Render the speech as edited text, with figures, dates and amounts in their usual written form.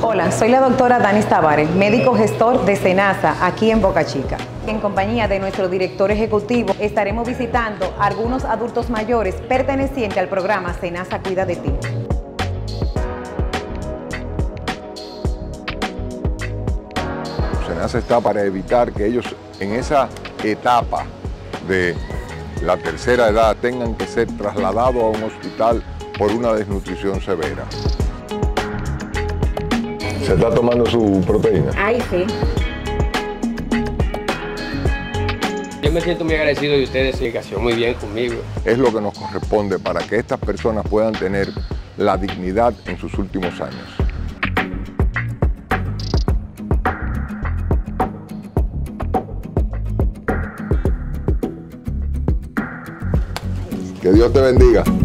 Hola, soy la doctora Danis Tavares, médico gestor de SENASA aquí en Boca Chica. En compañía de nuestro director ejecutivo estaremos visitando a algunos adultos mayores pertenecientes al programa SENASA Cuida de Ti. SENASA está para evitar que ellos en esa etapa de la tercera edad tengan que ser trasladados a un hospital por una desnutrición severa. ¿Se está tomando su proteína? Ay, sí. Yo me siento muy agradecido de ustedes, explicación muy bien conmigo. Es lo que nos corresponde para que estas personas puedan tener la dignidad en sus últimos años. Que Dios te bendiga.